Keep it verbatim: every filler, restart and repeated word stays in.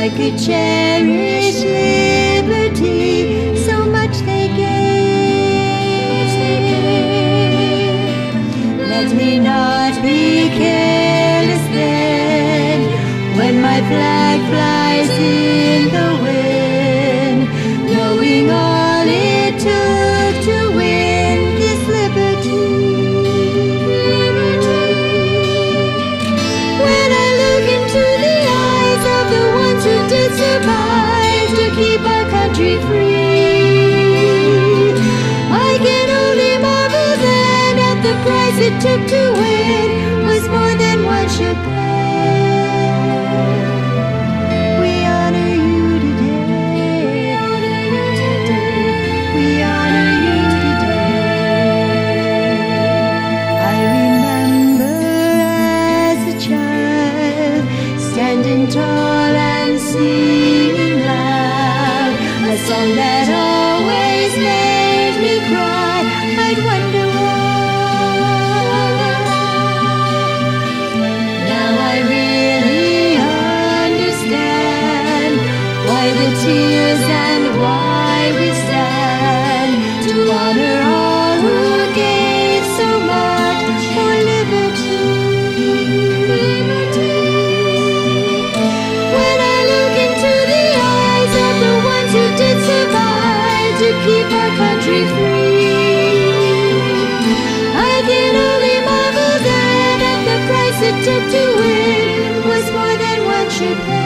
I could cherish liberty, so much they gave. Let me not be careless then, when my flag flies in the wind, knowing all it took to win this liberty. When I look into the eyes of the ones who did survive to keep our country free, I can only marvel then at the price it took to win was more than one should pay. We honor you today. We honor you today. I remember as a child standing tall and singing loud a song that always made me cry. I'd wonder why. Now I really understand why the tears and why we stand to honor all who gave so much for liberty. When I look into the eyes of the ones who did survive to keep our country free, I can only marvel then at the price it took to win was more than one should pay.